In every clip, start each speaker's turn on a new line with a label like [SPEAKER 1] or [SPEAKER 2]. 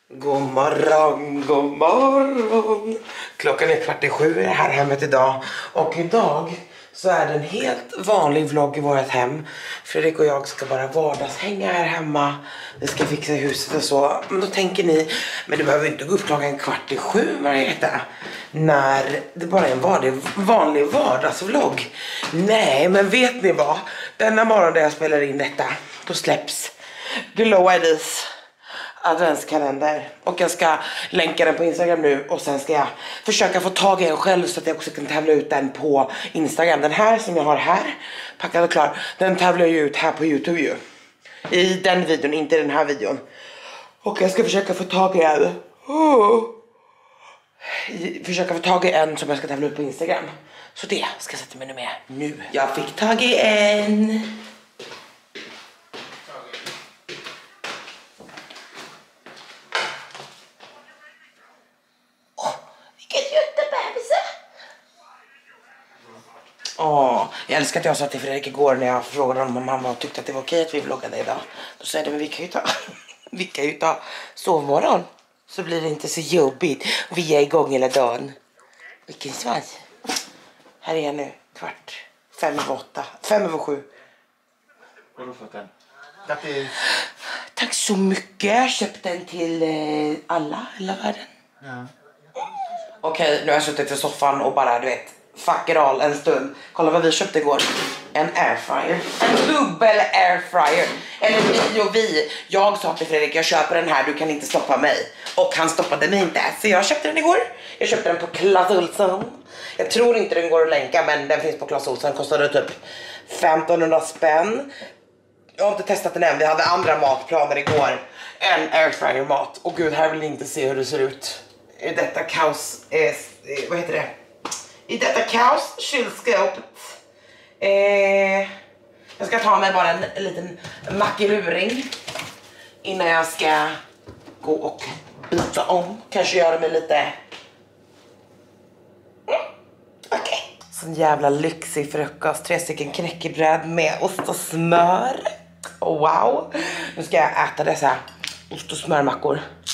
[SPEAKER 1] God morgon, god morgon. Klockan är 6:15 här hemmet idag. Och idag så är det en helt vanlig vlogg i vårt hem. Fredrik och jag ska bara vardagshänga här hemma. Vi ska fixa huset och så. Men då tänker ni, men du behöver inte gå upp klockan 6:15, Margareta. När det bara är en vanlig vardagsvlogg. Nej, men vet ni vad? Denna morgon där jag spelar in detta, då släpps Glow IDs adventskalender. Och jag ska länka den på Instagram nu. Och sen ska jag försöka få tag i en själv så att jag också kan tävla ut den på Instagram. Den här som jag har här, packad och klar, den tävlar jag ut här på YouTube ju. I den videon, inte i den här videon. Och jag ska försöka få tag i en. Försöka få tag i en som jag ska tävla ut på Instagram. Så det ska jag sätta mig med nu. Jag fick tag i en. Jag älskar att jag sa till Fredrik igår när jag frågade om han tyckte att det var okej att vi vloggade idag. Då sa jag, men vi kan ju ta sovmorgon. Så blir det inte så jobbigt. Vi är igång hela dagen. Vilken svans. Här är jag nu, 6:45. 5:07.
[SPEAKER 2] Har du fått den?
[SPEAKER 1] Tack så mycket. Jag köpte den till alla, hela världen.
[SPEAKER 2] Ja.
[SPEAKER 1] Okej, nu har jag suttit i soffan och bara, du vet, fuck it all en stund. Kolla vad vi köpte igår. En airfryer. En dubbel airfryer. Eller vi. Jag sa till Fredrik, jag köper den här, du kan inte stoppa mig. Och han stoppade mig inte. Så jag köpte den igår. Jag köpte den på Clas Ohlson. Jag tror inte den går att länka, men den finns på Clas Ohlson. Kostade typ 1500 spänn. Jag har inte testat den än. Vi hade andra matplaner igår. En airfryer mat. Och gud, här vill ni inte se hur det ser ut. I detta kaos. Vad heter det? I detta kaos, kylskåpet. Jag ska ta mig bara en liten mackeluring innan jag ska gå och byta om. Kanske göra mig lite... Okej. Sån jävla lyxig frukost. 3 stycken knäckebröd med ost och smör. Wow. Nu ska jag äta dessa ost och smörmackor.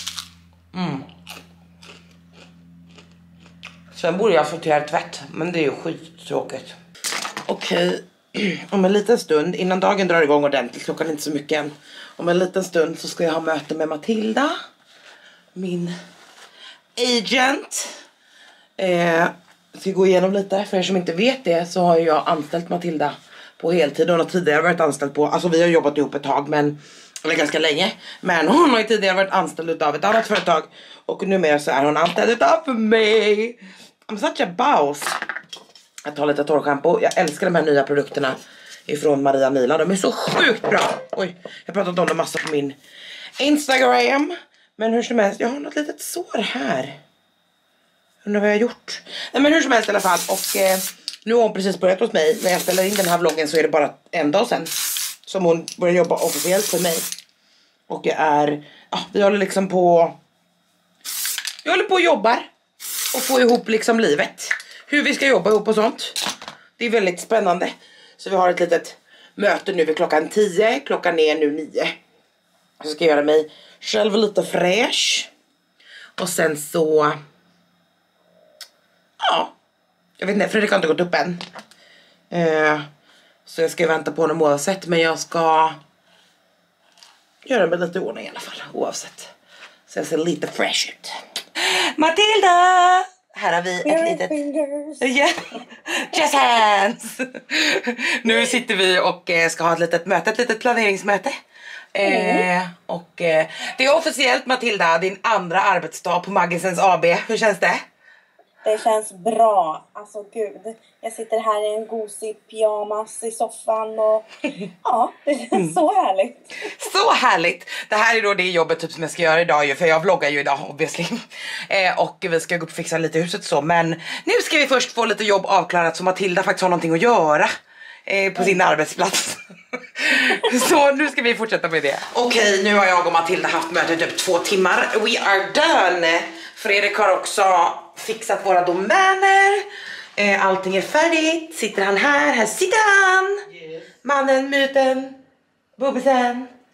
[SPEAKER 1] Sen borde jag sortera tvätt, men det är ju skittråkigt. Okej, om en liten stund, innan dagen drar igång ordentligt, klockan är inte så mycket än. Om en liten stund så ska jag ha möte med Matilda, min agent. Jag ska gå igenom lite, för er som inte vet det så har jag anställt Matilda på heltid. Hon har tidigare varit anställd på, alltså vi har jobbat ihop ett tag, men eller ganska länge. Men hon har ju tidigare varit anställd av ett annat företag. Och numera så är hon anställd av mig. I'm such a boss. Jag tar lite torrschampo. Jag älskar de här nya produkterna ifrån Maria Nila. De är så sjukt bra. Oj, jag har pratat om dem massa på min Instagram. Men hur som helst, jag har något litet sår här. Undrar vad jag har gjort. Nej, men hur som helst i alla fall. Och nu har hon precis börjat hos mig. När jag spelar in den här vloggen så är det bara en dag sedan som hon börjar jobba officiellt för mig. Och jag är, vi håller liksom på, jag håller på och jobbar och få ihop liksom livet. Hur vi ska jobba ihop och sånt. Det är väldigt spännande. Så vi har ett litet möte nu vid klockan 10. Klockan är nu 9. Så ska jag göra mig själv lite fräsch. Och sen så, jag vet inte, Fredrik har inte gått upp än. Så jag ska vänta på honom oavsett. Men jag ska göra mig lite ordning i alla fall, oavsett. Så jag ser lite fresh ut. Matilda! Här har vi ett litet... Yeah. Just hands! Nu sitter vi och ska ha ett litet möte, ett litet planeringsmöte. Och det är officiellt, Matilda, din andra arbetsdag på Maggisens AB. Hur känns det?
[SPEAKER 3] Det känns bra. Alltså gud. Jag sitter här i en gosig pyjamas i soffan och ja, det känns så härligt.
[SPEAKER 1] Så härligt. Det här är då det jobbet typ som jag ska göra idag ju, för jag vloggar ju idag obviously. Och vi ska gå upp och fixa lite i huset så, men nu ska vi först få lite jobb avklarat så Matilda faktiskt har någonting att göra på sin arbetsplats. Så nu ska vi fortsätta med det. Okej, nu har jag och Matilda haft möte typ 2 timmar. We are done. Fredrik har också fixat våra domäner. Allting är färdigt. Sitter han här? Här sitter han. Yes. Mannen, myten, bubbisen.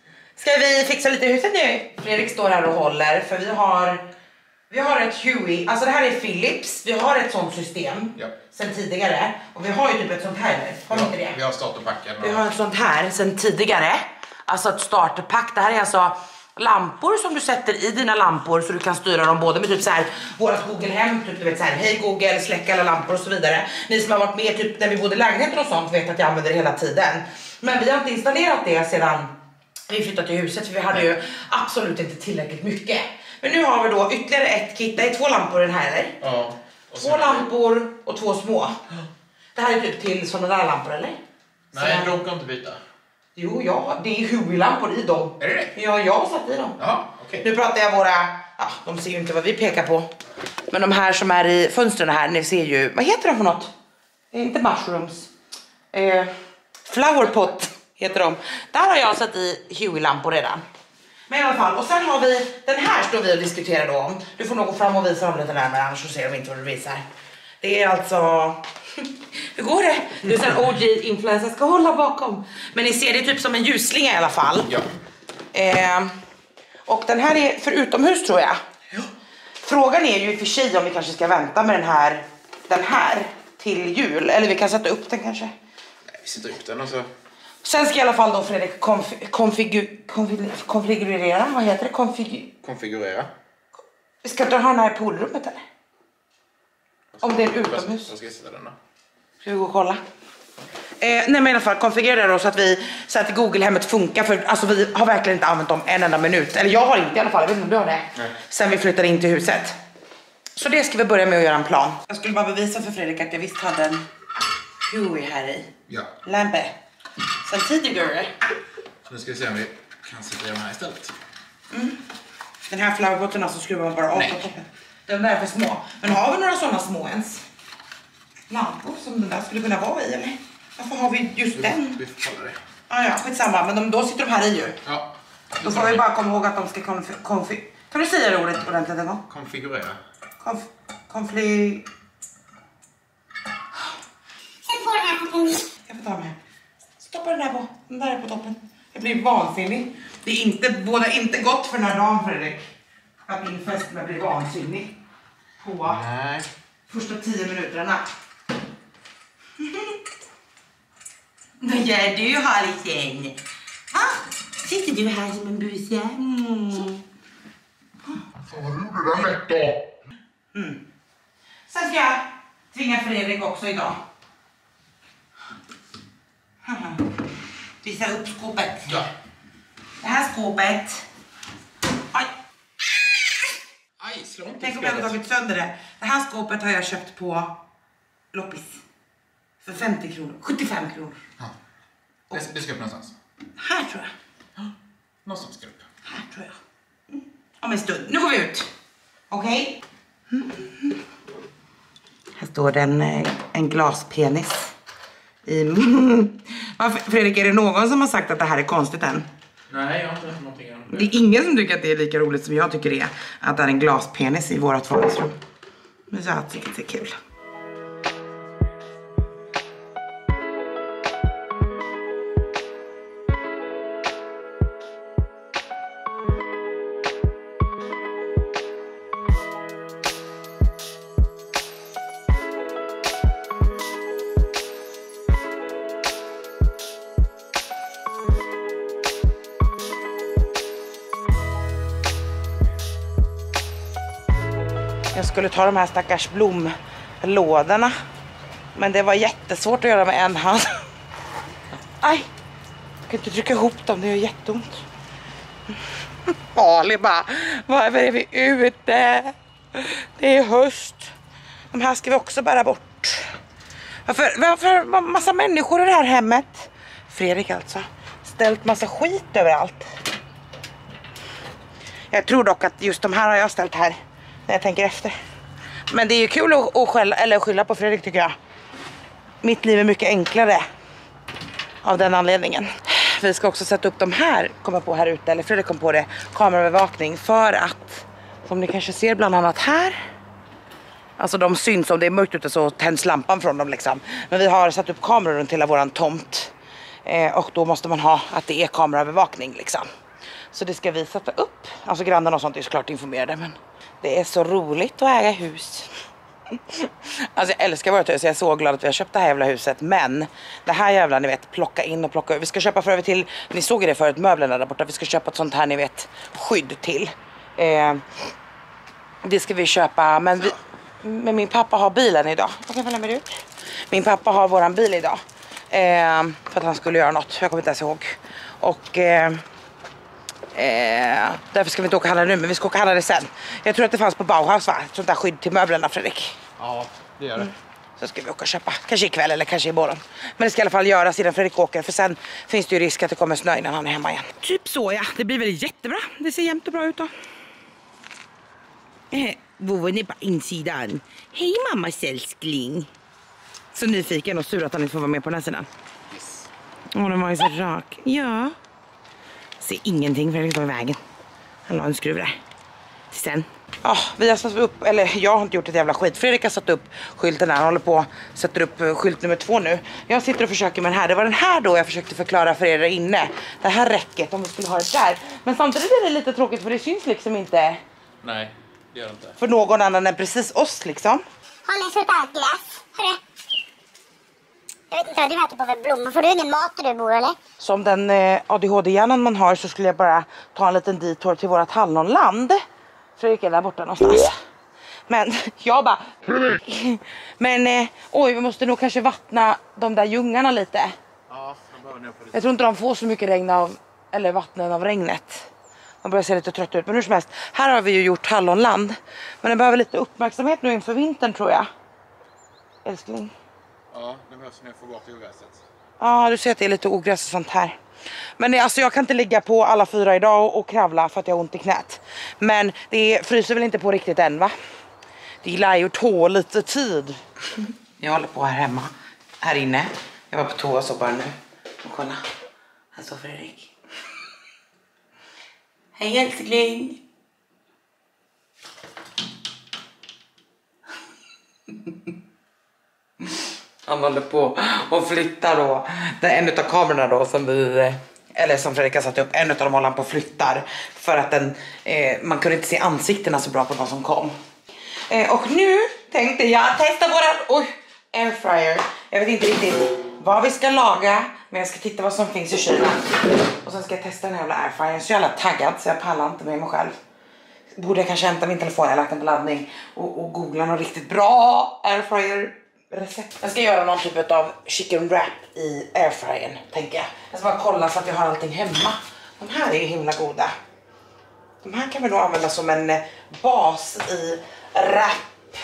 [SPEAKER 1] Ska vi fixa lite i huset nu? Fredrik står här och håller för vi har ett Huey, alltså det här är Philips. Vi har ett sånt system sen tidigare. Och vi har ju typ ett sånt här nu. Har vi inte det?
[SPEAKER 2] Vi har starterpacken.
[SPEAKER 1] Vi har ett sånt här sen tidigare. Alltså ett starterpack. Det här är alltså lampor som du sätter i dina lampor så du kan styra dem både med typ så här vårat Google Hem, typ du vet så här hej Google, släck alla lampor och så vidare. Ni som har varit med typ när vi bodde i lägenheter och sånt vet att jag använder det hela tiden. Men vi har inte installerat det sedan vi flyttade till huset för vi hade ju absolut inte tillräckligt mycket. Men nu har vi då ytterligare ett kit. Det är 2 lampor i den här eller?
[SPEAKER 2] Ja.
[SPEAKER 1] 2 lampor och 2 små. Det här är typ till sådana där lampor eller?
[SPEAKER 2] Nej, de kan inte byta.
[SPEAKER 1] Jo, ja, det är Huey-lampor i dem.
[SPEAKER 2] Är det det?
[SPEAKER 1] Ja, jag har satt i dem.
[SPEAKER 2] Ja, okej.
[SPEAKER 1] Nu pratar jag våra, ja, de ser ju inte vad vi pekar på. Men de här som är i fönstren här, ni ser ju, vad heter de för något? Inte mushrooms. Flowerpot heter de. Där har jag satt i Huey-lampor redan. Men i alla fall, och sen har vi, den här står vi och diskuterar då om. Du får nog gå fram och visa dem lite närmare, annars så ser de inte vad du visar. Det är alltså... Hur går det? Du är en OG-influencer, ska hålla bakom. Men ni ser det typ som en ljusslinga i alla fall.
[SPEAKER 2] Ja.
[SPEAKER 1] Och den här är för utomhus tror jag.
[SPEAKER 2] Ja.
[SPEAKER 1] Frågan är ju i och för sig om vi kanske ska vänta med den här till jul. Eller vi kan sätta upp den kanske.
[SPEAKER 2] Nej, vi sätter upp den och så...
[SPEAKER 1] Sen ska i alla fall då Fredrik konfigurera. Vad heter det?
[SPEAKER 2] Konfigurera.
[SPEAKER 1] Vi ska inte ha den här i poolrummet eller? Om det är utomhus.
[SPEAKER 2] Vad ska jag sätta den då?
[SPEAKER 1] Ska vi gå och kolla? Nej men i alla fall konfigurera då så att Google-hemmet funkar. För alltså vi har verkligen inte använt dem en enda minut. Eller jag har inte i alla fall, jag vet inte om du har det.
[SPEAKER 2] Nej.
[SPEAKER 1] Sen vi flyttade in till huset. Så det ska vi börja med att göra en plan. Jag skulle bara bevisa för Fredrik att jag visst hade en Huey här i.
[SPEAKER 2] Ja.
[SPEAKER 1] Lampe. Sen tidigare.
[SPEAKER 2] Så nu ska vi se om vi kan sätta den här istället.
[SPEAKER 1] Den här flowerpotten alltså skruvar man bara av på toppen. De där är för små. Men har vi några sådana små ens? Lampor som den där skulle kunna vara i eller? Varför har vi just den?
[SPEAKER 2] Vi får kolla det.
[SPEAKER 1] Ja, skitsamma. Men då sitter de här i ju.
[SPEAKER 2] Ja.
[SPEAKER 1] Då får vi bara komma ihåg att de ska Kan du säga det ordet ordentligt en gång?
[SPEAKER 2] Konfigurera.
[SPEAKER 3] Sen får den här toppen.
[SPEAKER 1] Jag får ta med. Stoppa den där på. Den där är på toppen. Jag blir vansinnig. Det är inte gott för den här dagen Fredrik. Att min fästmö blir vansinnig. På
[SPEAKER 2] Nej.
[SPEAKER 1] första 10 minuterna. Vad gör du Harlisen? Sitter du här som en busse?
[SPEAKER 2] Vad gjorde den då?
[SPEAKER 1] Sen ska jag tvinga Fredrik också idag. Visa upp skåpet.
[SPEAKER 2] Ja.
[SPEAKER 1] Det här skåpet. Aj.
[SPEAKER 2] Aj, slå inte
[SPEAKER 1] Tänk om jag hade tagit sönder det. Det här skåpet har jag köpt på loppis. För 50 kronor. 75 kronor.
[SPEAKER 2] Ja. Det ska upp någonstans.
[SPEAKER 1] Här tror jag.
[SPEAKER 2] Någonstans ska upp.
[SPEAKER 1] Här tror jag. Om en stund. Nu går vi ut. Okej? Här står det en glaspenis. Fredrik, är det någon som har sagt att det här är konstigt än?
[SPEAKER 2] Nej, jag har inte hört någonting om det.
[SPEAKER 1] Det är ingen som tycker att det är lika roligt som jag tycker det är. Att det är en glaspenis i vårat vardagsrum. Men jag tycker det är kul. Jag skulle ta de här stackars blomlådorna. Men det var jättesvårt att göra med en hand. Aj! Jag kan inte trycka ihop dem, det gör jätteont. Ali bara, varför är vi ute? Det är höst. De här ska vi också bära bort. Varför massa människor i det här hemmet? Fredrik alltså. Ställt massa skit överallt. Jag tror dock att just de här har jag ställt här. När jag tänker efter. Men det är ju kul att skylla på Fredrik tycker jag. Mitt liv är mycket enklare. Av den anledningen. Vi ska också sätta upp de här. Komma på här ute. Eller Fredrik kom på det. Kamerabevakning. För att. Som ni kanske ser bland annat här. Alltså de syns. Om det är mörkt ute så tänds lampan från dem liksom. Men vi har satt upp kameror runt hela våran tomt. Och då måste man ha att det är kamerabevakning liksom. Så det ska vi sätta upp. Alltså grannarna och sånt är såklart informerade, men det är så roligt att äga hus. Alltså jag älskar vårt hus, jag är så glad att vi har köpt det här jävla huset. Men det här jävla, ni vet, plocka in och plocka. Vi ska köpa för över till, ni såg det förut, möblerna där borta. Vi ska köpa ett sånt här, ni vet, skydd till. Det ska vi köpa, men min pappa har bilen idag. Jag kan följa med ut. Min pappa har våran bil idag. För att han skulle göra något, jag kommer inte ens ihåg. Och därför ska vi inte åka handla nu, men vi ska åka handla det sen. Jag tror att det fanns på Bauhaus, va? Sånt där skydd till möblerna, Fredrik.
[SPEAKER 2] Ja, det gör det.
[SPEAKER 1] Så ska vi åka och köpa, kanske ikväll eller kanske imorgon. Men det ska i alla fall göras innan Fredrik åker, för sen finns det ju risk att det kommer snö innan han är hemma igen. Typ så, ja, det blir väl jättebra. Det ser jämnt och bra ut då. Vovon är på insidan. Hej mammas älskling. Så nyfiken och sur att han inte får vara med på den här sidan.
[SPEAKER 2] Yes.
[SPEAKER 1] Åh, den var ju så rak. Ja. Ser ingenting, Fredrik står i vägen. Han har en skruv där. Sen. Ja, vi har satt upp, eller jag har inte gjort ett jävla skit. Fredrik har satt upp skylten där. Han håller på och sätter upp skylt nummer 2 nu. Jag sitter och försöker med den här. Det var den här då jag försökte förklara för er där inne. Det här räcket, om vi skulle ha det där. Men samtidigt är det lite tråkigt för det syns liksom inte.
[SPEAKER 2] Nej, det gör det inte.
[SPEAKER 1] För någon annan än precis oss liksom.
[SPEAKER 4] Har ni slutat glass? Hörru. Jag vet inte vad du äter på för blommor. Får du ingen mat där du bor eller?
[SPEAKER 1] Som den ADHD-hjärnan man har så skulle jag bara ta en liten detour till vårat hallonland. Fredrik är där borta någonstans. Men jag bara... Men oj, vi måste nog kanske vattna de där ljungarna lite.
[SPEAKER 2] Ja, de behöver ner på lite.
[SPEAKER 1] Jag tror inte de får så mycket regn av, eller vattnen av regnet. De börjar se lite trött ut. Men hur som helst, här har vi ju gjort hallonland. Men det behöver lite uppmärksamhet nu inför vintern tror jag. Älskling.
[SPEAKER 2] Ja, det behövs när jag får bort ogräset.
[SPEAKER 1] Ja, du ser att det är lite ogräs och sånt här. Men alltså jag kan inte ligga på alla 4 idag och kravla för att jag har ont i knät. Men det fryser väl inte på riktigt än, va? Det lär ju ta lite tid. Jag håller på här hemma. Här inne. Jag var på toa så bara nu. Och kolla. Här står Fredrik. Hej älskling. Han håller på och flyttar då. Det är en av kamerorna då som vi, eller som Fredrik har satt upp, en av dem håller han på och flyttar. För att den, man kunde inte se ansiktena så bra på de som kom. Och nu tänkte jag testa våran airfryer. Jag vet inte riktigt vad vi ska laga, men jag ska titta vad som finns i kylen. Och sen ska jag testa den här jävla airfryern. Så jag är alla taggad så jag pallar inte med mig själv. Borde jag kanske hämta min telefon, jag har lagt den på laddning. Och googla någon riktigt bra airfryer recept. Jag ska göra någon typ av chicken wrap i airfryern, tänker jag. Jag ska bara kolla så att jag har allting hemma. De här är ju himla goda. De här kan vi nog använda som en bas i wrap.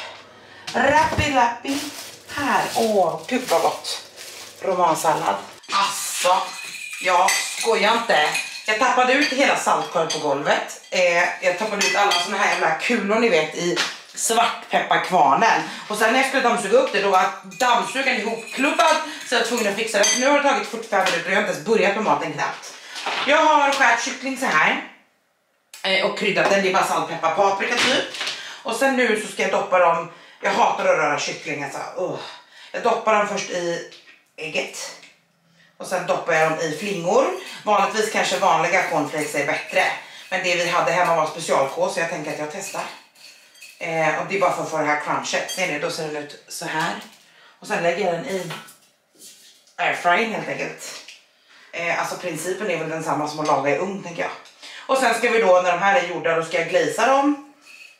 [SPEAKER 1] Rappi. Här, gud vad gott. Romansallad. Alltså, jag skojar inte. Jag tappade ut hela saltkorv på golvet. Jag tappade ut alla såna här jävla kulor ni vet i svartpepparkvarnen. Och sen när jag skulle dammsuga upp det då var dammsugaren ihopklubbad. Så jag var tvungen att fixa det. Nu har det tagit 45 minuter och jag har inte ens börjat med maten knappt. Jag har skärt kyckling så här. Och kryddat den, det är bara salt, peppar, paprika typ. Och sen nu så ska jag doppa dem. Jag hatar att röra kyckling alltså. Jag doppar dem först i ägget. Och sen doppar jag dem i flingor. Vanligtvis kanske vanliga cornflakes är bättre. Men det vi hade hemma var specialkås så jag tänker att jag testar. Och det är bara för att få det här crunchet. Ser ni, då ser den ut så här. Och sen lägger jag den i airfrying helt enkelt. Alltså principen är väl densamma som att laga i ugn tänker jag. Och sen ska vi då, när de här är gjorda, då ska jag glazea dem.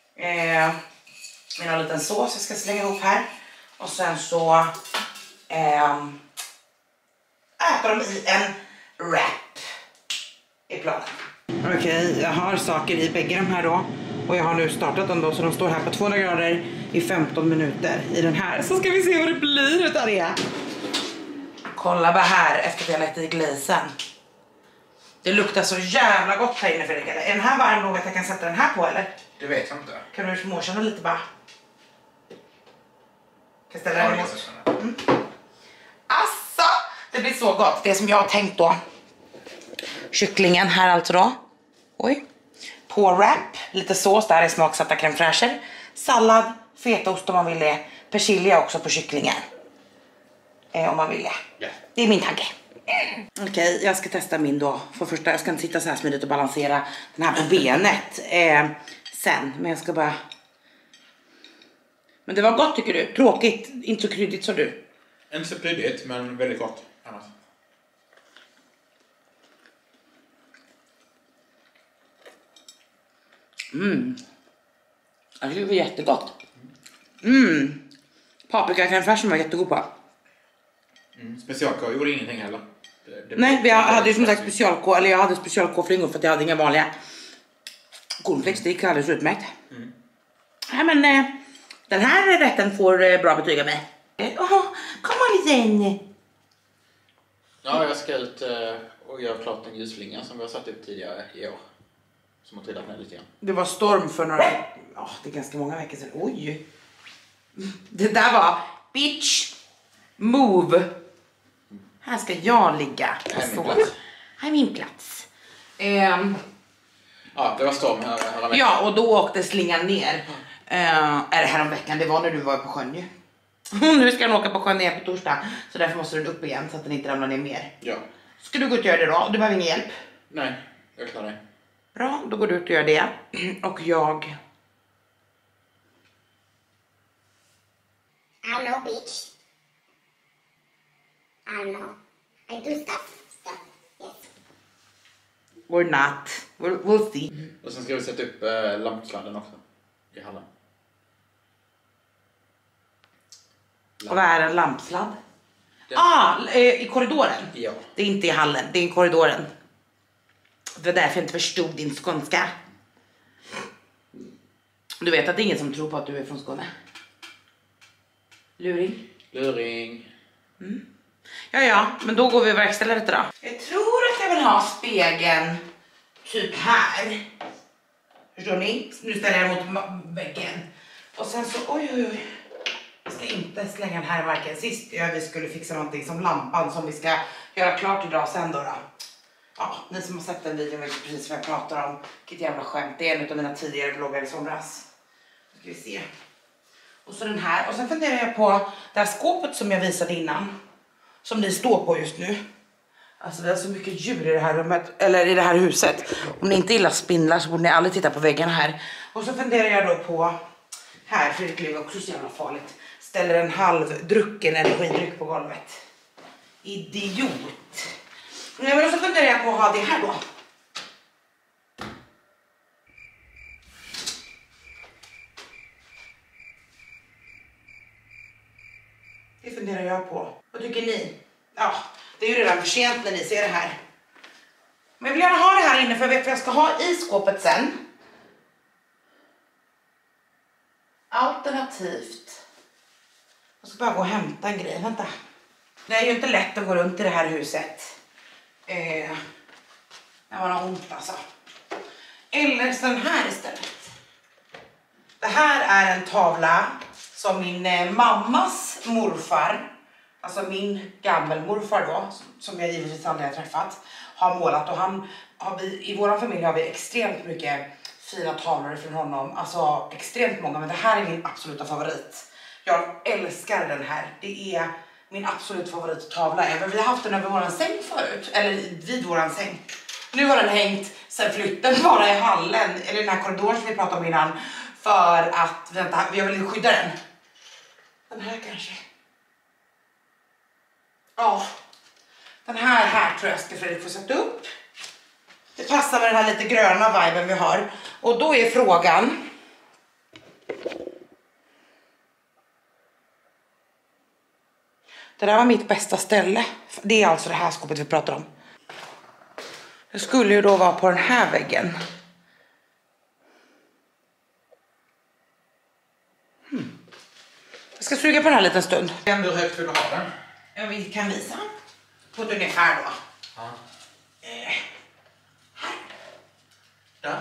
[SPEAKER 1] Med en liten sås jag ska slänga ihop här. Och sen så äter de i en wrap i planen. Okej, jag har saker i bägge de här då. Och jag har nu startat dem då så de står här på 200 grader i 15 minuter i den här. Så ska vi se vad det blir utav det. Kolla bara här efter att jag lagt i glazen. Det luktar så jävla gott här inne Fredrik. Är den här varm nog att jag kan sätta den här på eller?
[SPEAKER 2] Det vet jag inte.
[SPEAKER 1] Kan du småkänna lite bara? Kan jag ställa den emot? Asså, det blir så gott. Det som jag har tänkt då. Kycklingen här alltså då. Oj. På wrap. Lite sås, där är smaksatta crème fraîche. Sallad, fetaost om man vill det. Persilja också på kycklingen. Om man vill det.
[SPEAKER 2] Yeah.
[SPEAKER 1] Det är min tanke. Okej, jag ska testa min då. För första, jag ska inte sitta så här smidigt och balansera den här på benet sen. Men jag ska bara... Men det var gott tycker du? Tråkigt, inte så kryddigt som du.
[SPEAKER 2] Inte så kryddigt, men väldigt gott annars.
[SPEAKER 1] Jag tycker det var jättegott. Paprikakrämfärsen var jättegod på.
[SPEAKER 2] Specialkorv gjorde ingenting heller.
[SPEAKER 1] Nej, vi hade ju som sagt specialkorv. Eller jag hade specialkorvflingor för att jag hade inga vanliga. Cornflakes, det gick alldeles utmärkt. Ja, men den här rätten får bra betyg av mig. Kom on sen.
[SPEAKER 2] Ja, jag ska ut och göra klart en ljusflinga som vi har satt upp tidigare i år. Som har trillat ner lite grann.
[SPEAKER 1] Det var storm för några... Ja, det är ganska många veckor sedan. Oj. Det där var bitch move. Här ska jag ligga.
[SPEAKER 2] Här är min plats.
[SPEAKER 1] Här är min plats.
[SPEAKER 2] Ja, det var storm här.
[SPEAKER 1] Ja, och då åkte slingan ner. Är det här om veckan? Det var när du var på sjön ju. Nu ska den åka på sjön ner på torsdag. Så därför måste den upp igen så att den inte ramlar ner mer.
[SPEAKER 2] Ja.
[SPEAKER 1] Ska du gå ut och göra det då? Du behöver ingen hjälp.
[SPEAKER 2] Nej, jag klarar det.
[SPEAKER 1] Bra, då går du ut och gör det. Och jag...
[SPEAKER 4] I don't know, bitch. I don't know. I do stuff. Yes.
[SPEAKER 1] Or not. We'll see.
[SPEAKER 2] Och sen ska vi sätta upp lampsladden också. I hallen.
[SPEAKER 1] Och vad är en lampsladd? I korridoren?
[SPEAKER 2] Ja.
[SPEAKER 1] Det är inte i hallen, det är i korridoren. Det var därför jag inte förstod din skånska. Du vet att det är ingen som tror på att du är från Skåne. Luring. Ja, men då går vi och verkställer detta då. Jag tror att jag vill ha spegeln typ här. Förstår ni? Nu ställer jag mot väggen. Och sen så, oj. Jag ska inte slänga den här i marken. Sist vi skulle fixa någonting som lampan som vi ska göra klart idag sen då. Ja, ni som har sett den videon vet precis vad jag pratar om. Vilket jävla skämt. Det är en av mina tidigare vloggar i somras. Nu ska vi se. Och så den här. Och sen funderar jag på det här skåpet som jag visade innan. Som ni står på just nu. Alltså det är så mycket djur i det här rummet. Eller i det här huset. Om ni inte gillar spindlar så borde ni aldrig titta på väggarna här. Och så funderar jag då på. Här, för det är också så jävla farligt. Ställer en halvdrucken energidryck på golvet. Idiot. Nej, men så funderar jag på att ha det här då. Det funderar jag på. Vad tycker ni? Ja, det är ju redan för sent när ni ser det här. Men jag vill gärna ha det här inne för jag vet vad jag ska ha i skåpet sen. Alternativt. Jag ska bara gå och hämta en grej. Vänta. Det är ju inte lätt att gå runt i det här huset. När man har ont alltså. Eller så den här istället. Det här är en tavla som min mammas morfar, alltså min gammelmorfar då, som jag givetvis aldrig har träffat, har målat. Och han har i vår familj har vi extremt mycket fina tavlor från honom. Alltså extremt många, men det här är min absoluta favorit. Jag älskar den här. Det är min absolut favorittavla. Vi har haft den över våran säng förut. Eller vid våran säng. Nu har den hängt sen flytten bara i hallen. Eller den här korridoren som vi pratade om innan. För att, vänta, jag vill skydda den. Den här kanske. Ja. Den här tror jag ska Fredrik få sätta upp. Det passar med den här lite gröna viben vi har. Och då är frågan. Det där var mitt bästa ställe. Det är alltså det här skåpet vi pratar om. Det skulle ju då vara på den här väggen. Jag ska suga på den här liten stund.
[SPEAKER 2] Hur högt vill du ha den?
[SPEAKER 1] Ja, vi kan visa. På ett ungefär då.
[SPEAKER 2] Ja.
[SPEAKER 1] Här.
[SPEAKER 2] Där.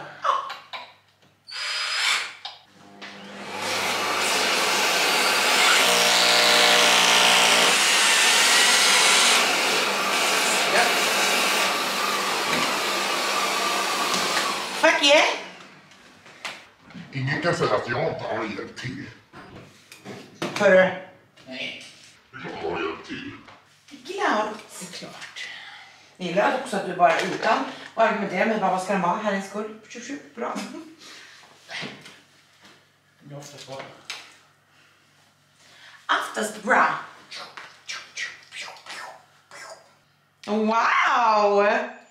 [SPEAKER 1] Fuck yeah.
[SPEAKER 5] Ingen kan säga att jag inte har hjälpt till.
[SPEAKER 1] Hörru.
[SPEAKER 2] Nej.
[SPEAKER 5] Jag har hjälpt till.
[SPEAKER 1] Klart.
[SPEAKER 2] Det är klart.
[SPEAKER 1] Jag gillar också att du bara utan och argumenterar med vad ska den vara här i en skull. Bra.
[SPEAKER 2] Det är oftast bra.
[SPEAKER 1] Oftast bra. Wow!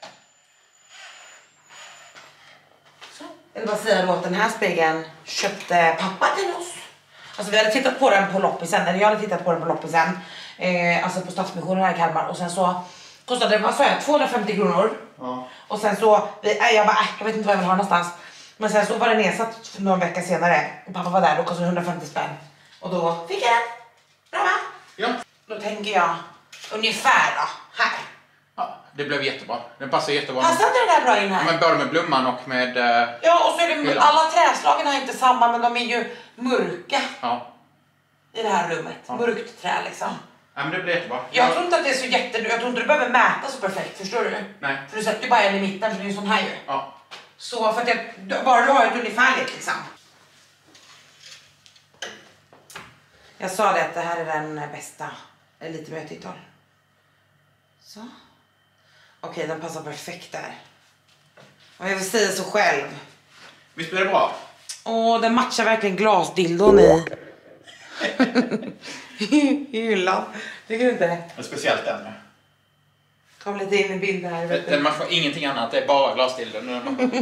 [SPEAKER 1] Jag vill bara säga då att den här spegeln köpte pappa till oss. Alltså vi hade tittat på den på loppisen, eller jag hade tittat på den på loppisen. Alltså på Stadsmissionen här i Kalmar. Och sen så kostade det, vad sa jag, 250 kronor.
[SPEAKER 2] Ja.
[SPEAKER 1] Och sen så, jag vet inte vad jag vill ha någonstans. Men sen så var det nedsatt för några veckor senare. Och pappa var där, då kostade 150 spänn. Och då fick jag den. Bra va?
[SPEAKER 2] Ja.
[SPEAKER 1] Då tänker jag ungefär då, här.
[SPEAKER 2] Ja, det blev jättebra. Den passar jättebra.
[SPEAKER 1] Passar inte den där bra in här?
[SPEAKER 2] Men både med blomman och med...
[SPEAKER 1] Ja, och så är det,
[SPEAKER 2] hela.
[SPEAKER 1] alla träslagen har inte samma, men de är ju mörka
[SPEAKER 2] Ja.
[SPEAKER 1] i det här rummet.
[SPEAKER 2] Ja.
[SPEAKER 1] Mörkt trä liksom.
[SPEAKER 2] Ja, men det blir jättebra.
[SPEAKER 1] Jag tror inte att det är så jag tror inte du behöver mäta så perfekt, förstår du?
[SPEAKER 2] Nej.
[SPEAKER 1] För du sätter ju bara en i mitten, för det är ju sån här ju.
[SPEAKER 2] Ja.
[SPEAKER 1] Så för att bara du har ett ungefärligt liksom. Jag sa det att det här är den bästa. Lite mer tittar. Så. Okej, den passar perfekt där. Och jag vill säga så själv.
[SPEAKER 2] Visst blir det bra?
[SPEAKER 1] Åh, den matchar verkligen glasdildon i hyllan. Tycker du inte?
[SPEAKER 2] Men speciellt den.
[SPEAKER 1] Kom lite in i bilden här. Vet
[SPEAKER 2] Den matchar ingenting annat, det är bara glasdilden.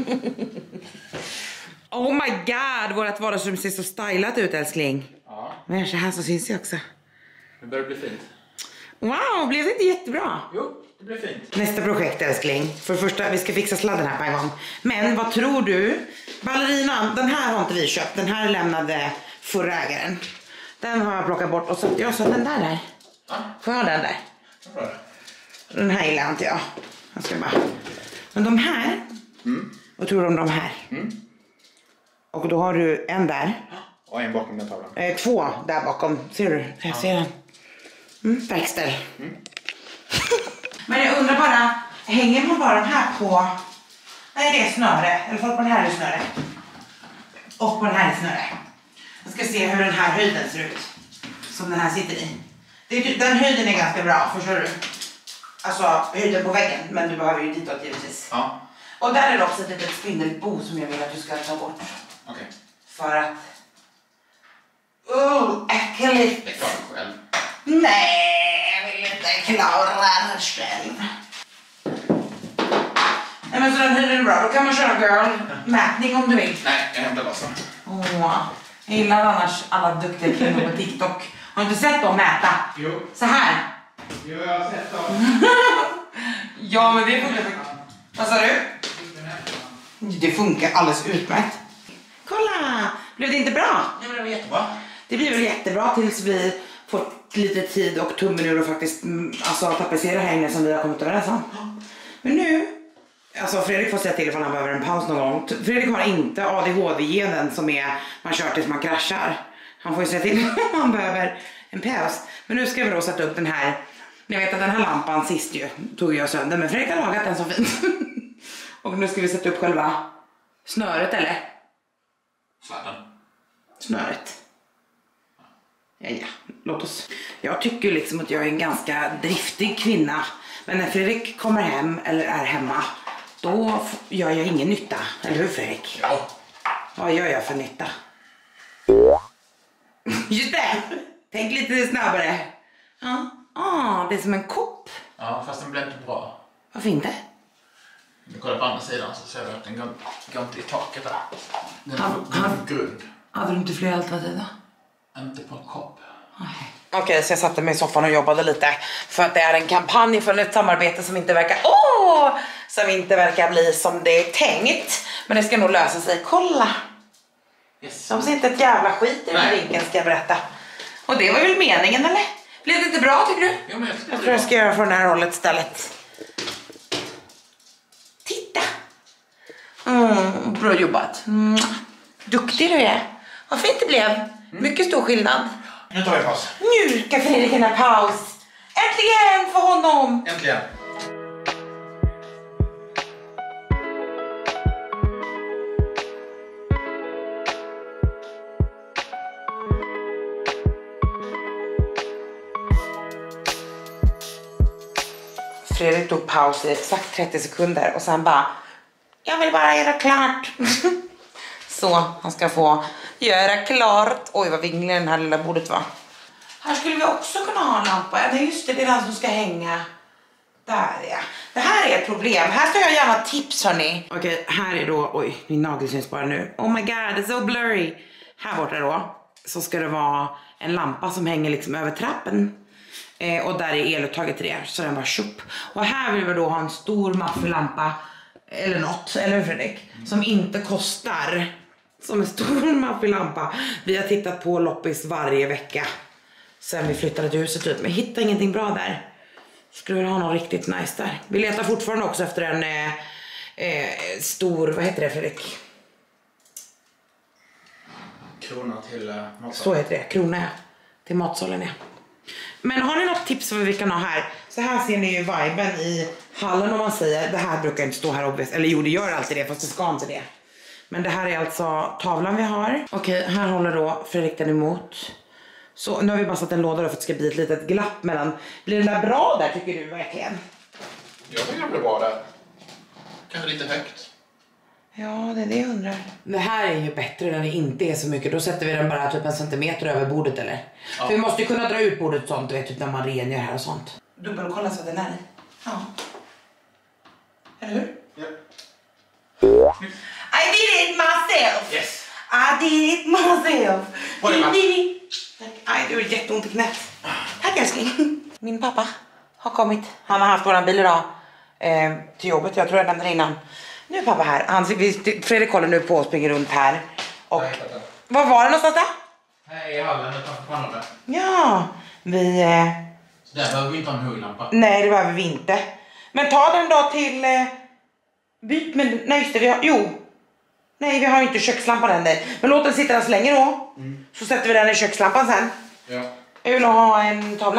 [SPEAKER 1] Oh my god, vårt vardagsrum ser så stylat ut, älskling.
[SPEAKER 2] Ja,
[SPEAKER 1] Men så här så syns det också.
[SPEAKER 2] det börjar bli fint.
[SPEAKER 1] Wow, blev det inte jättebra?
[SPEAKER 2] Jo, det blir fint.
[SPEAKER 1] Nästa projekt, älskling. För det första, vi ska fixa sladden här på en gång. Men vad tror du? Ballerinan, den här har inte vi köpt. Den här lämnade förra ägaren. Den har jag plockat bort och så jag sa den där.
[SPEAKER 2] Ja.
[SPEAKER 1] Får jag ha den där?
[SPEAKER 2] Det är bra.
[SPEAKER 1] Den här gillar inte jag. Jag ska bara... Men de här. Vad tror du om de här? Och då har du en där.
[SPEAKER 2] Och en bakom den tavlan.
[SPEAKER 1] 2 där bakom. Ser du? Jag ser den. Verkställ. Men jag undrar bara. Hänger man bara den här på... Nej, det är snöre. Eller på den här är snöre. Och på den här är snöre. Jag ska se hur den här höjden ser ut. Som den här sitter i. Den höjden är ganska bra, förstår du? Alltså höjden på väggen. Men du behöver ju ditåt givetvis.
[SPEAKER 2] Ja,
[SPEAKER 1] Och där är det också ett litet spindelbo som jag vill att du ska ta bort.
[SPEAKER 2] okej.
[SPEAKER 1] För att... äckligt.
[SPEAKER 2] Det är klart själv.
[SPEAKER 1] Nej, jag vill inte klara det själv. Nej, men så den höjden är bra. Då kan man köra girl-mätning om du vill.
[SPEAKER 2] Nej, jag hämtar lossen.
[SPEAKER 1] Jag gillar annars alla duktiga kvinnor på TikTok. Har du inte sett dem mäta?
[SPEAKER 2] Jo.
[SPEAKER 1] Så här.
[SPEAKER 2] Jo, jag har sett dem.
[SPEAKER 1] Ja, men det funkar. Vad sa du? Det funkar alldeles utmärkt. Kolla! Blev det inte bra?
[SPEAKER 2] Ja, men det var jättebra.
[SPEAKER 1] Det blir väl jättebra tills vi får lite tid och tummen ur och faktiskt tapetsera här inne som vi har kommit överens om. Men nu, alltså Fredrik får säga till ifall han behöver en paus någon gång. Fredrik har inte ADHD-genen som är man kör tills man kraschar. Han får ju säga till om han behöver en paus. Men nu ska vi då sätta upp den här. Jag vet att den här lampan sist ju tog jag sönder, men Fredrik har lagat den så fint. Och nu ska vi sätta upp själva snöret, eller?
[SPEAKER 2] Sladden.
[SPEAKER 1] Snöret. Ja, låt oss. Jag tycker liksom att jag är en ganska driftig kvinna. Men när Fredrik kommer hem eller är hemma, då gör jag ingen nytta. Eller hur, Fredrik?
[SPEAKER 2] Ja.
[SPEAKER 1] Vad gör jag för nytta? Just det! Tänk lite snabbare. Ja, det är som en kopp.
[SPEAKER 2] Ja, fast den blev inte bra.
[SPEAKER 1] Varför inte?
[SPEAKER 2] Om du kollar på andra sidan så ser du att den går inte i taket där. Den
[SPEAKER 1] Han-
[SPEAKER 2] är grund.
[SPEAKER 1] Hade du inte fler alternativ då?
[SPEAKER 2] Inte på en kopp.
[SPEAKER 1] Okej, så jag satte mig i soffan och jobbade lite. För att det är en kampanj för ett samarbete som inte verkar bli som det är tänkt. Men det ska nog lösa sig. Kolla!
[SPEAKER 2] Yes.
[SPEAKER 1] De ser inte ett jävla skit i den här
[SPEAKER 2] Nej.
[SPEAKER 1] vinkeln, ska jag berätta. Och det var väl meningen, eller? Blev det inte bra, tycker du?
[SPEAKER 2] Jo, men
[SPEAKER 1] Jag tror jag ska göra från det här hållet istället. Titta! Bra jobbat. Duktig du är. Vad fint det blev. Mycket stor skillnad.
[SPEAKER 2] Nu tar vi paus.
[SPEAKER 1] Nu ska Fredrik ha paus. Äntligen för honom.
[SPEAKER 2] Äntligen.
[SPEAKER 1] Fredrik tog paus i exakt 30 sekunder och sen bara, jag vill bara göra klart. Så han ska få göra klart. Oj, vad vinglig den här lilla bordet var. Här skulle vi också kunna ha en lampa. Ja, just det, det är den som ska hänga. Där ja. Det här är ett problem. Här ska jag gärna tips, hörni. Okej, här är då, oj, min nagel syns bara nu. Oh my god, it's so blurry. Här borta då, så ska det vara en lampa som hänger liksom över trappen. Och där är eluttaget till det, så den bara tjopp. Och här vill vi då ha en stor maffig lampa. Eller något, eller hur Fredrik? Som inte kostar. Som en stor maffig lampa. Vi har tittat på loppis varje vecka sen vi flyttade till huset ut, men hittar ingenting bra där. Skulle vi ha någon riktigt nice där. Vi letar fortfarande också efter en stor, vad heter det Fredrik?
[SPEAKER 2] Krona till matsalen.
[SPEAKER 1] Så heter det, krona ja. Till matsalen ja. Men har ni något tips för vad vi kan ha här? Så här ser ni ju viben i hallen om man säger. Det här brukar inte stå här obvious. Eller jo, det gör alltid det, fast det ska inte det. Men det här är alltså tavlan vi har. Okej, här håller då Fredrik den emot. Så nu har vi bara satt en låda då för att det ska bli ett litet glapp mellan. Blir det där bra där tycker du verkligen?
[SPEAKER 2] Jag tycker det blir bra där. Kanske lite högt.
[SPEAKER 1] Ja, det är det jag undrar. Det här är ju bättre när det inte är så mycket. Då sätter vi den bara typ 1 centimeter över bordet eller? Ja. För vi måste ju kunna dra ut bordet sånt, du vet, typ när man rengör här och sånt. Dubbelkolla så att den är i. Ja. Eller hur?
[SPEAKER 2] Ja.
[SPEAKER 1] I did it myself!
[SPEAKER 2] Yes.
[SPEAKER 1] I did it myself!
[SPEAKER 2] Oj,
[SPEAKER 1] I did it! Aj, det var jätteont i knät. Tack älskling. Min pappa har kommit. Han har haft våran bil idag till jobbet. Jag tror jag nämnde det innan. Nu är pappa här. Fredrik kollar nu på och springer runt här. Och var var det någonstans där?
[SPEAKER 2] Här i hallen utanför pannan.
[SPEAKER 1] Ja, vi...
[SPEAKER 2] Så där behöver vi inte ha en höglampa.
[SPEAKER 1] Nej, det behöver vi inte. Men ta den då till... byt med... Nej, just det. Vi har... Jo. Nej, vi har inte kökslampan än där. Men låt den sitta där så länge då. Så sätter vi den i kökslampan sen.
[SPEAKER 2] Ja.
[SPEAKER 1] Jag vill ha en tavla.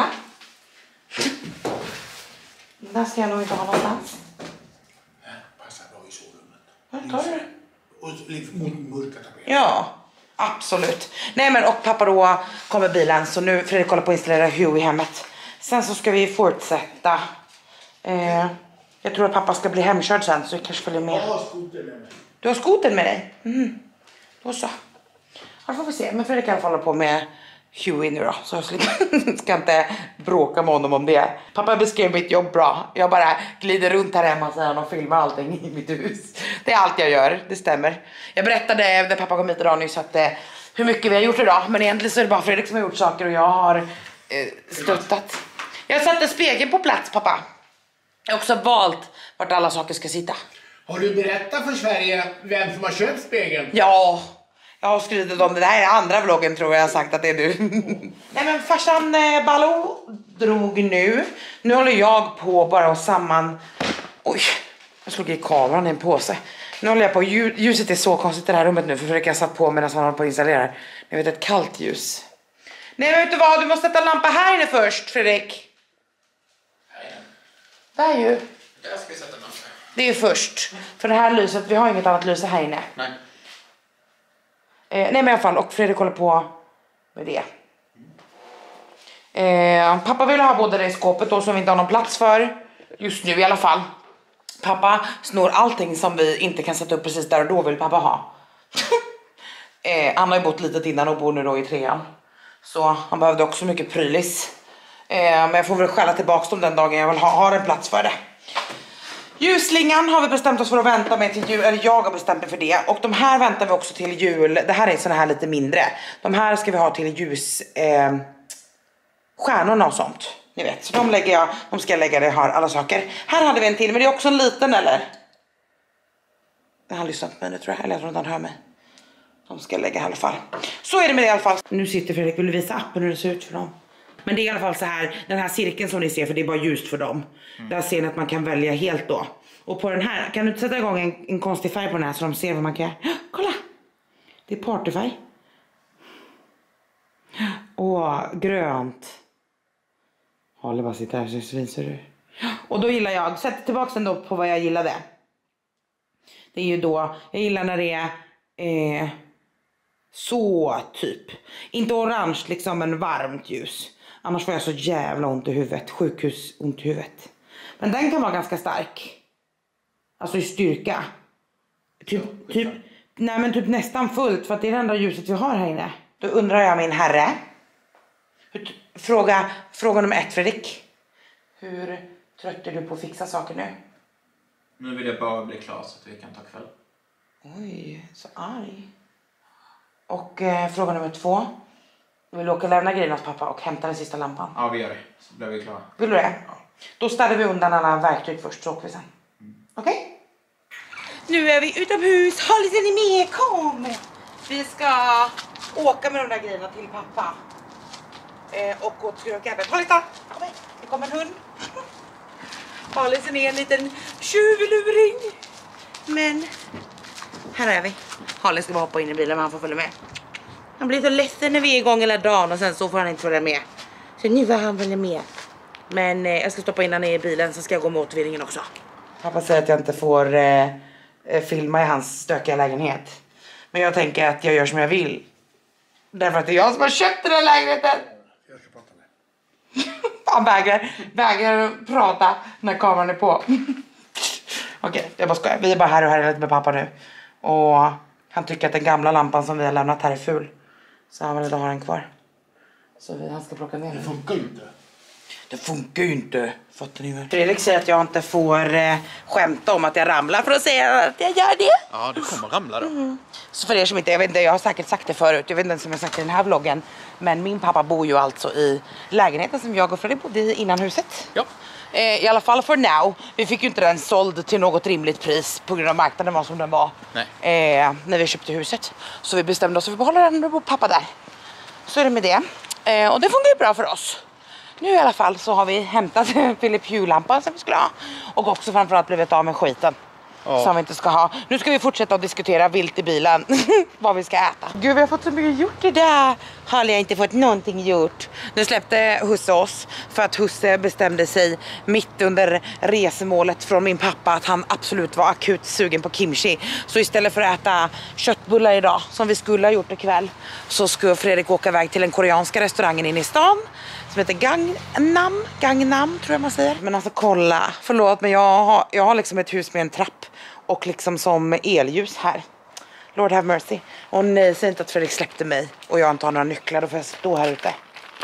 [SPEAKER 1] Där ska jag nog inte ha någonstans.
[SPEAKER 5] Passar bra i sovrummet.
[SPEAKER 1] Vad tar du?
[SPEAKER 5] Och lite mörka tapeter.
[SPEAKER 1] Ja, absolut. Nej men och pappa då kommer bilen. Så nu Fredrik kollar på att installera Hue i hemmet. Sen så ska vi fortsätta. Jag tror att pappa ska bli hemkörd sen. Så vi kanske följer med.
[SPEAKER 5] Jag har skotern med mig.
[SPEAKER 1] Du har skotern med dig? Mm. Då så. Ja, får vi se. Men Fredrik kan hålla på med Huey nu då. Så jag ska inte bråka med honom om det. Pappa beskrev mitt jobb bra. Jag bara glider runt här hemma så och filmar allting i mitt hus. Det är allt jag gör, det stämmer. Jag berättade när pappa kom hit idag nyss att hur mycket vi har gjort idag. Men egentligen så är det bara Fredrik som har gjort saker och jag har stöttat. Jag satte spegeln på plats, pappa. Jag har också valt vart alla saker ska sitta.
[SPEAKER 5] Har du berättat för Sverige vem som har köpt spegeln?
[SPEAKER 1] Ja, jag har skrivit om det. Det här är andra vloggen tror jag har sagt att det är du. Nej men farsan Baloo drog nu. Nu håller jag på bara och samman... Oj, jag slog i kameran i en påse. Nu håller jag på, ljuset är så konstigt i det här rummet nu. För Fredrik har satt på medan han håller på att installera. Jag vet ett kallt ljus. Nej men vet du vad, du måste sätta lampa här inne först Fredrik. Där ju.
[SPEAKER 2] Där ska vi sätta lampa.
[SPEAKER 1] Det är ju först. För det här lyset, vi har inget annat lyse här inne.
[SPEAKER 2] Nej.
[SPEAKER 1] Nej men i alla fall, och Fredrik håller på med det. Pappa vill ha både det i skåpet då som vi inte har någon plats för. Just nu i alla fall. Pappa snor allting som vi inte kan sätta upp precis där och då vill pappa ha. Han har ju bott litet innan och bor nu då i 3:an. Så han behövde också mycket prylis. Men jag får väl skälla tillbaka dem den dagen jag vill ha en plats för det. Ljusslingan har vi bestämt oss för att vänta med till jul. Eller jag har bestämt mig för det. Och de här väntar vi också till jul. Det här är såna här lite mindre. De här ska vi ha till ljus stjärnorna och sånt. Ni vet, så de ska jag lägga där jag har alla saker. Här hade vi en till, men det är också en liten eller? Han lyssnar på mig nu tror jag. Eller jag tror inte han hör mig. De ska jag lägga i alla fall. Så är det med det i alla fall. Nu sitter Fredrik, vill du visa appen hur det ser ut för dem? Men det är i alla fall så här, den här cirkeln som ni ser, för det är bara ljust för dem. Där ser ni att man kan välja helt då. Och på den här, kan du sätta igång en konstig färg på den här så de ser vad man kan göra? Kolla! Det är partyfärg. Åh, grönt. Håller bara sitta här så svinsar du. Och då gillar jag, sätt tillbaka den då på vad jag gillade. Det är ju då, jag gillar när det är så typ. Inte orange liksom, men varmt ljus. Annars får jag så jävla ont i huvudet. Sjukhus ont i huvudet. Men den kan vara ganska stark. Alltså i styrka. Typ nästan fullt, för att det är det enda ljuset vi har här inne. Då undrar jag, min herre. Fråga nummer 1, Fredrik. Hur trött är du på att fixa saker nu?
[SPEAKER 2] Nu vill jag bara bli klar så att vi kan ta kväll.
[SPEAKER 1] Oj, så arg. Och fråga nummer 2. Vill du åka och lämna grejerna hos pappa och hämta den sista lampan?
[SPEAKER 2] Ja, vi gör det. Så blir vi klara.
[SPEAKER 1] Vill du det?
[SPEAKER 2] Ja.
[SPEAKER 1] Då ställer vi undan alla verktyg först, så åker vi sen. Okej? Nu är vi utomhus. Håll lite med, kom! Vi ska åka med de där grejerna till pappa. Och gå till Grönkäppet. Håll lite! Kom här. Det kommer en hund. Håll lite ner, en liten tjuvluring. Men här är vi. Harley ska bara hoppa in i bilen, men han får följa med. Han blir så ledsen när vi är igång hela dagen och sen så får han inte följa med. Så nu var han följa med. Men jag ska stoppa in han i bilen, så ska jag gå med återvinningen också. Pappa säger att jag inte får filma i hans stökiga lägenhet. Men jag tänker att jag gör som jag vill. Därför att det är jag som har köpt den här lägenheten.
[SPEAKER 5] Jag ska prata med.
[SPEAKER 1] Han vägrar prata när kameran är på. Okej, jag bara skojar. Vi är bara här och här med pappa nu. Och han tycker att den gamla lampan som vi har lämnat här är ful. Så han vill inte ha den kvar. Så han ska plocka ner den.
[SPEAKER 5] Det funkar ju inte.
[SPEAKER 1] Det funkar ju inte. Fattar ni väl? Fredrik säger att jag inte får skämta om att jag ramlar, för att säga att jag gör det.
[SPEAKER 2] Ja, du kommer ramla då.
[SPEAKER 1] Så för er som inte, jag vet inte, jag har säkert sagt det förut. Jag vet inte ens om jag har sagt det i den här vloggen. Men min pappa bor ju alltså i lägenheten som jag och Fredrik bodde i innan huset.
[SPEAKER 2] Ja.
[SPEAKER 1] I alla fall for now. Vi fick ju inte den såld till något rimligt pris på grund av marknaden var som den var.
[SPEAKER 2] Nej.
[SPEAKER 1] När vi köpte huset. Så vi bestämde oss för att behålla den och bo pappa där. Så är det med det. Och det funkar ju bra för oss. Nu i alla fall så har vi hämtat Philip Hue-lampan som vi skulle ha. Och också framförallt blivit av med skiten.
[SPEAKER 2] Ja.
[SPEAKER 1] Som vi inte ska ha. Nu ska vi fortsätta att diskutera vilt i bilen. Vad vi ska äta. Gud, vi har fått så mycket gjort idag. Har jag inte fått någonting gjort. Nu släppte Husse oss. För att Husse bestämde sig mitt under resemålet från min pappa att han absolut var akut sugen på kimchi. Så istället för att äta köttbullar idag, som vi skulle ha gjort ikväll, så skulle Fredrik åka iväg till den koreanska restaurangen inne i stan. Som heter Gangnam tror jag man säger. Men alltså kolla, förlåt, men jag har liksom ett hus med en trapp. Och liksom som elljus här. Lord have mercy. Och nej, säg inte att Fredrik släppte mig. Och jag inte har några nycklar, då får jag stå här ute.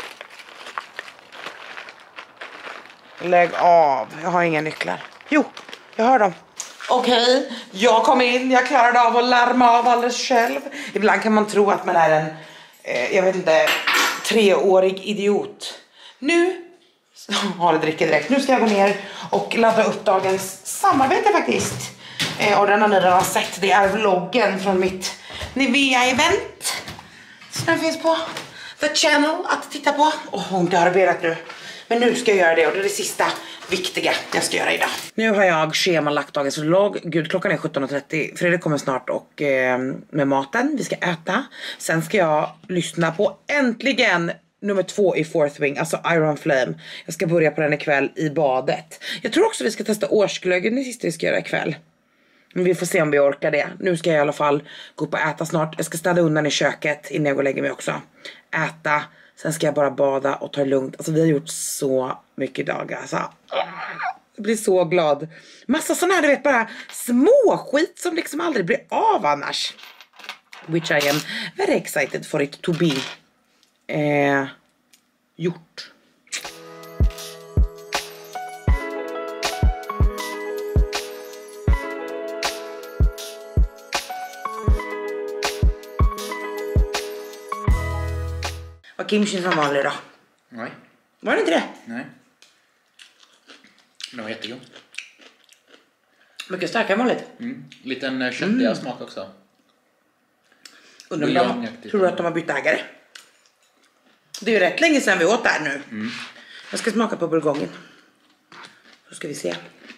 [SPEAKER 1] Lägg av, jag har inga nycklar. Jo, jag hör dem. Okej, jag kom in. Jag klarade av att larma av alldeles själv. Ibland kan man tro att man är en, jag vet inte, 3-årig idiot. Nu har det dricker direkt. Nu ska jag gå ner och ladda upp dagens samarbete faktiskt. Och den har ni redan sett. Det är vloggen från mitt Nivea-event. Så den finns på The Channel att titta på. Ont, jag har arbetat nu. Men nu ska jag göra det, och det är det sista viktiga jag ska göra idag. Nu har jag schemalagt dagens vlogg. Gud, klockan är 17:30. Fredrik kommer snart och med maten. Vi ska äta. Sen ska jag lyssna på äntligen nummer 2 i Fourth Wing, alltså Iron Flame. Jag ska börja på den ikväll i badet. Jag tror också vi ska testa årsglöggen, det sista vi ska göra ikväll. Men vi får se om vi orkar det. Nu ska jag i alla fall gå upp och äta snart. Jag ska städa undan i köket innan jag går och lägger mig också. Äta. Sen ska jag bara bada och ta det lugnt. Alltså vi har gjort så mycket dagar. Alltså. Jag blir så glad. Massa sådana här, du vet, bara små skit som liksom aldrig blir av annars. Which I am very excited for it to be gjort. Var kimchi som vanlig då?
[SPEAKER 2] Nej.
[SPEAKER 1] Var det inte det?
[SPEAKER 2] Nej. Den var jättegod.
[SPEAKER 1] Mycket starkare än vanligt.
[SPEAKER 2] Liten köttigare smak också.
[SPEAKER 1] Undrar om de, tror du att de har bytt ägare? Det är ju rätt länge sedan vi åt där nu. Jag ska smaka på bulgongen. Så ska vi se.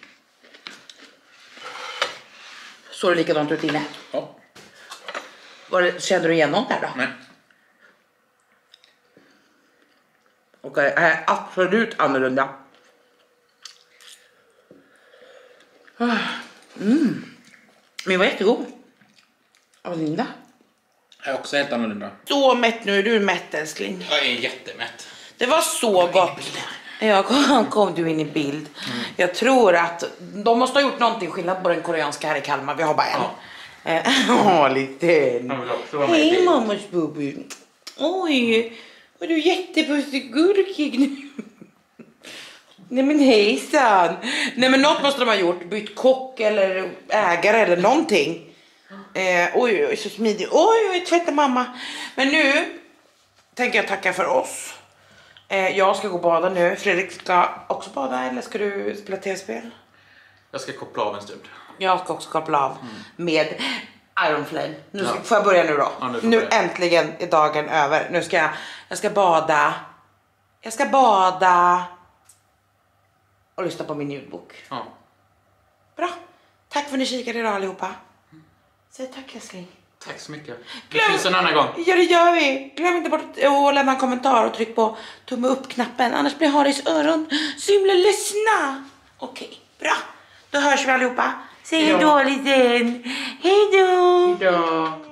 [SPEAKER 1] Såg det likadant ut inne?
[SPEAKER 2] Ja.
[SPEAKER 1] Kände du igen något där då?
[SPEAKER 2] Nej.
[SPEAKER 1] Okej, det här är absolut annorlunda. Men var jättegod. Av Linda.
[SPEAKER 2] Jag är också helt annorlunda.
[SPEAKER 1] Så mätt nu, är du mätt älskling?
[SPEAKER 2] Jag är jättemätt.
[SPEAKER 1] Det var så gott. kom du in i bild. Jag tror att de måste ha gjort någonting skillnad på den koreanska här i Kalmar. Vi har bara en. Liten. Hej mammas bubbel. Oj, var du jättepussigurkig nu? Nej men hejsan. Nej men något måste de ha gjort. Bytt kock eller ägare eller någonting. Oj, så smidig. Oj, tvätta mamma. Men nu tänker jag tacka för oss. Jag ska gå och bada nu. Fredrik ska också bada, eller ska du spela tv-spel?
[SPEAKER 2] Jag ska koppla av en stund.
[SPEAKER 1] Jag ska också koppla av med Iron Flame. Får jag börja nu då?
[SPEAKER 2] Ja,
[SPEAKER 1] nu äntligen är dagen över. Nu ska jag ska bada. Jag ska bada och lyssna på min ljudbok.
[SPEAKER 2] Ja.
[SPEAKER 1] Bra. Tack för att ni kikade idag allihopa. Säg tack älskling.
[SPEAKER 2] Tack så mycket. Vi ses en annan gång.
[SPEAKER 1] Ja det gör vi. Glöm inte bort att lämna en kommentar och tryck på tumme upp-knappen. Annars blir Haris öron så himla ledsna. Okej, bra. Då hörs vi allihopa. Säg hej då liten. Hej då.
[SPEAKER 2] Hejdå.